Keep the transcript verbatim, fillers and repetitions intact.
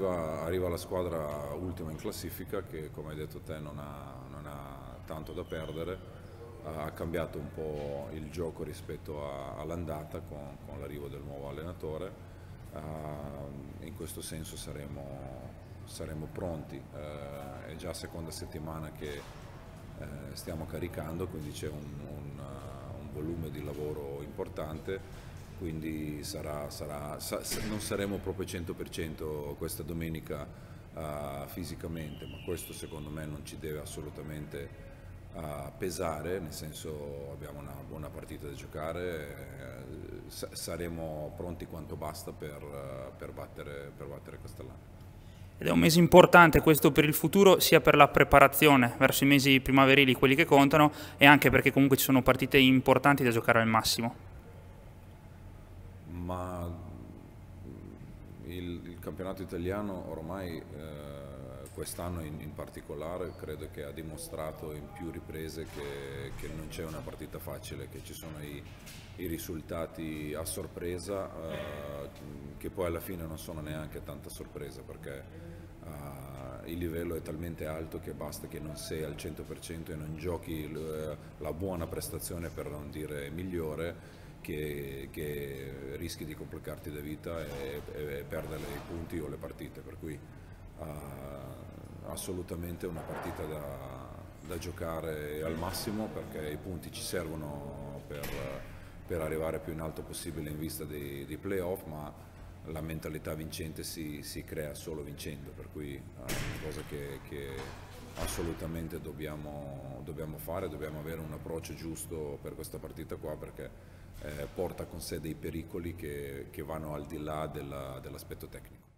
arriva, arriva la squadra ultima in classifica che, come hai detto te, non ha, non ha tanto da perdere, ha cambiato un po' il gioco rispetto all'andata con, con l'arrivo del nuovo allenatore. Uh, in questo senso saremo, saremo pronti, uh, è già seconda settimana che uh, stiamo caricando, quindi c'è un, un, uh, un volume di lavoro importante. Quindi sarà, sarà, sa, non saremo proprio cento per cento questa domenica uh, fisicamente, ma questo secondo me non ci deve assolutamente uh, pesare, nel senso abbiamo una buona partita da giocare, eh, sa, saremo pronti quanto basta per, uh, per, battere, per battere Castellana. Ed è un mese importante questo per il futuro, sia per la preparazione verso i mesi primaverili, quelli che contano, e anche perché comunque ci sono partite importanti da giocare al massimo. Ma il, il campionato italiano ormai, eh, quest'anno in, in particolare, credo che ha dimostrato in più riprese che, che non c'è una partita facile, che ci sono i, i risultati a sorpresa, eh, che poi alla fine non sono neanche tanta sorpresa, perché eh, il livello è talmente alto che basta che non sei al cento per cento e non giochi eh, la buona prestazione, per non dire migliore, Che, che rischi di complicarti la vita e, e perdere i punti o le partite, per cui uh, assolutamente una partita da, da giocare al massimo, perché i punti ci servono per, per arrivare più in alto possibile in vista dei, dei playoff, ma la mentalità vincente si, si crea solo vincendo, per cui uh, è una cosa che, che assolutamente dobbiamo, dobbiamo fare, dobbiamo avere un approccio giusto per questa partita qua, perché eh, porta con sé dei pericoli che, che vanno al di là dell'aspetto tecnico.